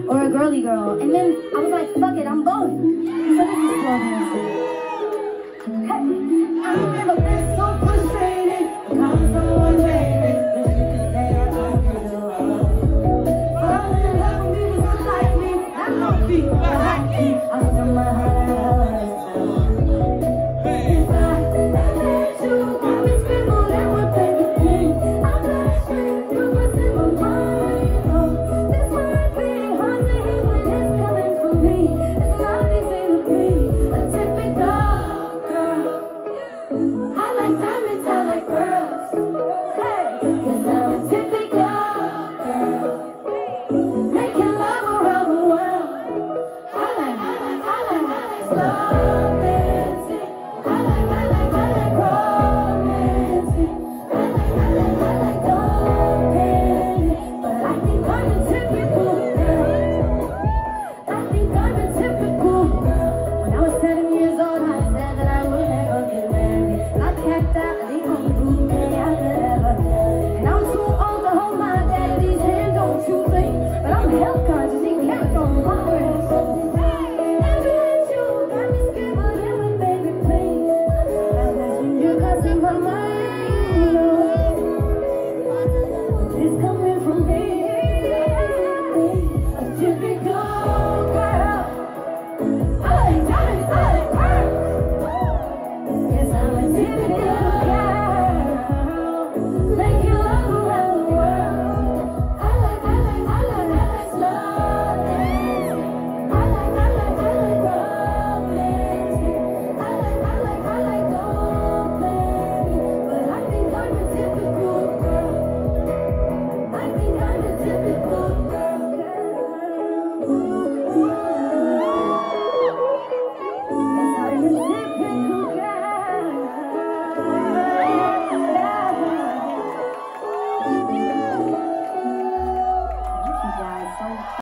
or a girly girl. And then I was like, fuck it, I'm both. So this is slow dancing. Hey, I've never been so frustrated. I'm so unrated. But you can say I don't get along. Falling in love with people who like me. I don't think I like me. I still my heart.